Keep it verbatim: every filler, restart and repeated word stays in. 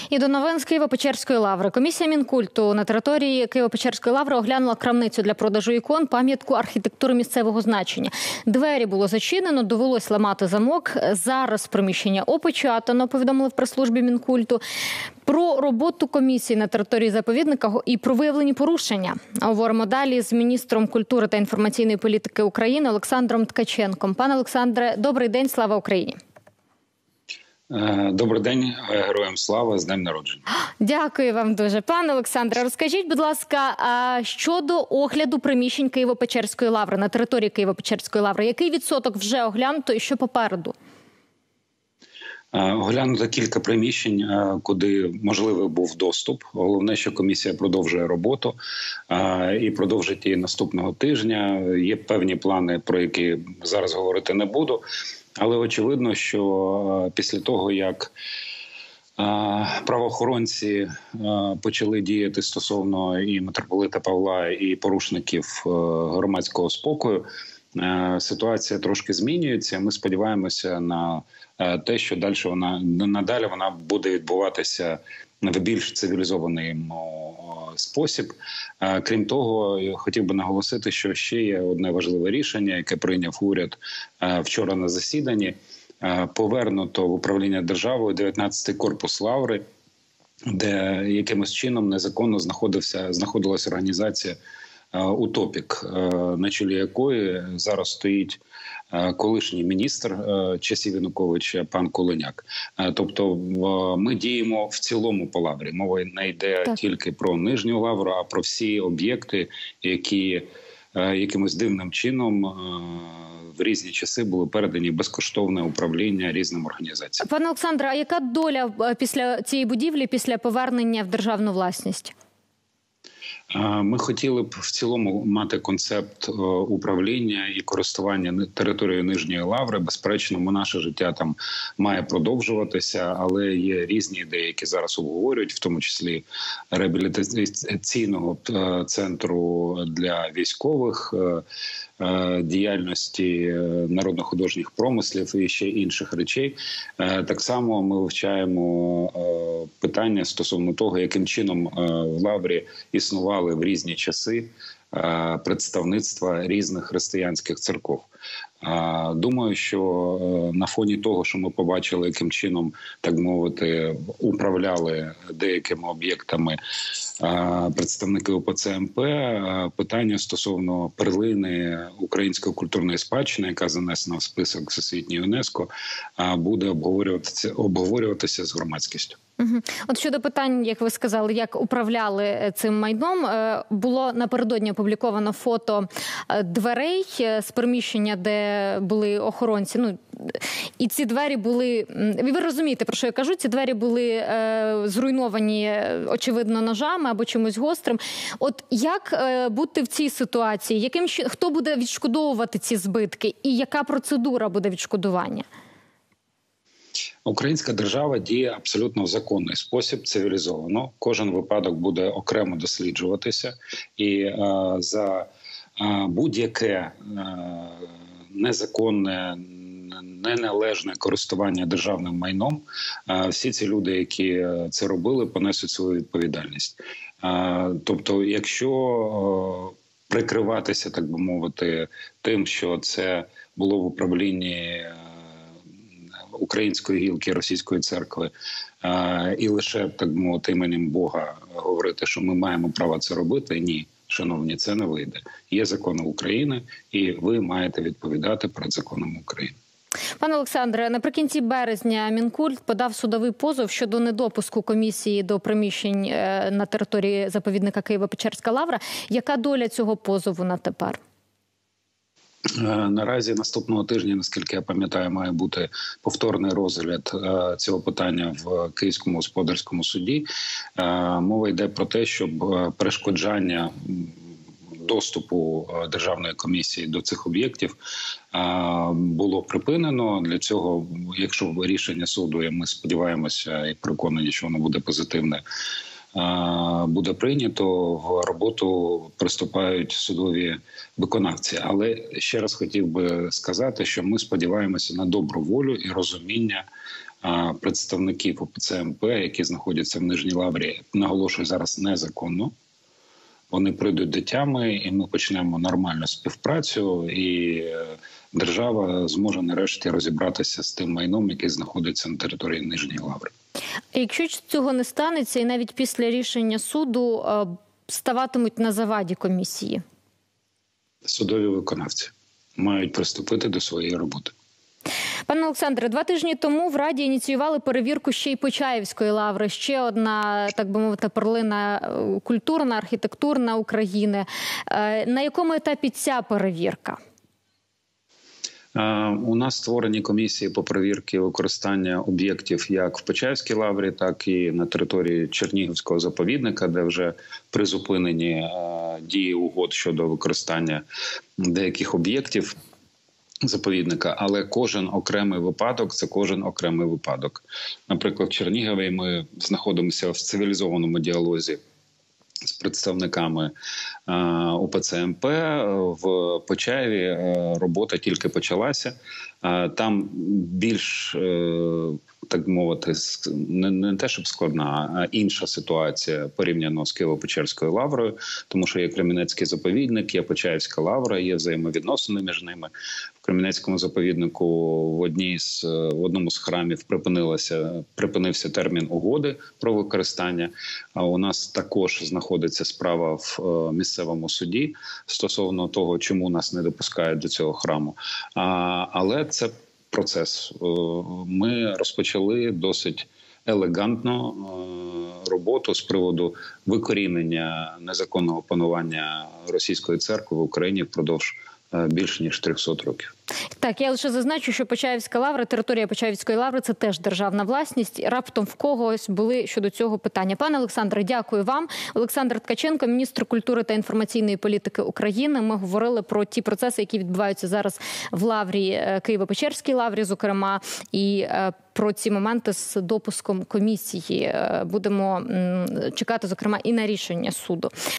І до новин з Києво-Печерської лаври. Комісія Мінкульту на території Києво-Печерської лаври оглянула крамницю для продажу ікон, пам'ятку архітектури місцевого значення. Двері було зачинено, довелось ламати замок. Зараз приміщення опечатано, повідомили в прес-службі Мінкульту. Про роботу комісії на території заповідника і про виявлені порушення говоримо далі з міністром культури та інформаційної політики України Олександром Ткаченком. Пане Олександре, добрий день, слава Україні! Добрий день, героям слава, з днем народження. Дякую вам дуже. Пане Олександре, розкажіть, будь ласка, щодо огляду приміщень Києво-Печерської лаври, на території Києво-Печерської лаври, який відсоток вже оглянуто і що попереду? Оглянуто кілька приміщень, куди можливий був доступ. Головне, що комісія продовжує роботу і продовжить її наступного тижня. Є певні плани, про які зараз говорити не буду. Але очевидно, що після того, як правоохоронці почали діяти стосовно і митрополита Павла, і порушників громадського спокою, ситуація трошки змінюється. Ми сподіваємося на те, що далі вона надалі вона буде відбуватися в більш цивілізований спосіб. Крім того, я хотів би наголосити, що ще є одне важливе рішення, яке прийняв уряд вчора на засіданні. Повернуто в управління державою дев'ятнадцятий корпус Лаври, де якимось чином незаконно знаходився, знаходилась організація «Утопік», на чолі якої зараз стоїть колишній міністр часів Януковича пан Куленяк. Тобто ми діємо в цілому по Лаврі. Мова не йде так. тільки про Нижню Лавру, а про всі об'єкти, які якимось дивним чином в різні часи були передані безкоштовне управління різним організаціям. Пане Олександре, а яка доля після цієї будівлі, після повернення в державну власність? Ми хотіли б в цілому мати концепт управління і користування територією Нижньої Лаври. Безперечно, наше життя там має продовжуватися, але є різні ідеї, які зараз обговорюють, в тому числі реабілітаційного центру для військових, діяльності народно-художніх промислів і ще інших речей. Так само ми вивчаємо питання стосовно того, яким чином в Лаврі існували в різні часи представництва різних християнських церков. Думаю, що на фоні того, що ми побачили, яким чином, так мовити, управляли деякими об'єктами представники УПЦ МП, питання стосовно перлини української культурної спадщини, яка занесена в список Всесвітньої ЮНЕСКО, буде обговорюватися, обговорюватися з громадськістю. Угу. От щодо питань, як ви сказали, як управляли цим майном, було напередодні опубліковано фото дверей з приміщення, де були охоронці. Ну, і ці двері були, ви розумієте, про що я кажу, ці двері були е, зруйновані, очевидно, ножами або чимось гострим. От як е, бути в цій ситуації? Яким, хто буде відшкодовувати ці збитки? І яка процедура буде відшкодування? Українська держава діє абсолютно в законний спосіб, цивілізовано. Кожен випадок буде окремо досліджуватися. І е, за е, будь-яке е, незаконне, неналежне користування державним майном, всі ці люди, які це робили, понесуть свою відповідальність. Тобто, якщо прикриватися, так би мовити, тим, що це було в управлінні української гілки Російської церкви, і лише, так би мовити, іменем Бога говорити, що ми маємо право це робити, ні. Шановні, це не вийде. Є закони України, і ви маєте відповідати перед законом України. Пане Олександре, наприкінці березня Мінкульт подав судовий позов щодо недопуску комісії до приміщень на території заповідника Києво-Печерська лавра. Яка доля цього позову на тепер? Наразі наступного тижня, наскільки я пам'ятаю, має бути повторний розгляд цього питання в Київському господарському суді. Мова йде про те, щоб перешкоджання доступу Державної комісії до цих об'єктів було припинено. Для цього, якщо рішення суду, і ми сподіваємося і переконані, що воно буде позитивне, буде прийнято, в роботу приступають судові виконавці. Але ще раз хотів би сказати, що ми сподіваємося на добру волю і розуміння а представників УПЦ МП, які знаходяться в Нижній Лаврі, наголошую, зараз незаконно. Вони прийдуть до тями, і ми почнемо нормальну співпрацю, і держава зможе нарешті розібратися з тим майном, який знаходиться на території Нижньої Лаври. Якщо цього не станеться, і навіть після рішення суду ставатимуть на заваді комісії? Судові виконавці мають приступити до своєї роботи. Пане Олександре, два тижні тому в Раді ініціювали перевірку ще й Почаївської лаври. Ще одна, так би мовити, перлина культурна, архітектурна України. На якому етапі ця перевірка? У нас створені комісії по перевірці використання об'єктів як в Почаївській лаврі, так і на території Чернігівського заповідника, де вже призупинені дії угод щодо використання деяких об'єктів заповідника, але кожен окремий випадок – це кожен окремий випадок. Наприклад, в Чернігові ми знаходимося в цивілізованому діалозі з представниками УПЦ МП. В Почаєві робота тільки почалася. Там більш, так мовити, не, не те, щоб складна, а інша ситуація порівняно з Києво-Печерською лаврою, тому що є Кремінецький заповідник, є Почаївська лавра, є взаємовідносини між ними. В Кремінецькому заповіднику в, одній з, в одному з храмів припинилося, припинився термін угоди про використання, а у нас також знаходиться справа в місцевому суді стосовно того, чому нас не допускають до цього храму. А, але це процес. Ми розпочали досить елегантно роботу з приводу викорінення незаконного панування російської церкви в Україні впродовж більш ніж трьохсот років. Так, я лише зазначу, що Почаївська лавра, територія Почаївської лаври – це теж державна власність. Раптом в когось були щодо цього питання. Пане Олександре, дякую вам. Олександр Ткаченко, міністр культури та інформаційної політики України. Ми говорили про ті процеси, які відбуваються зараз в лаврі, Києво-Печерській лаврі, зокрема, і про ці моменти з допуском комісії. Будемо чекати, зокрема, і на рішення суду.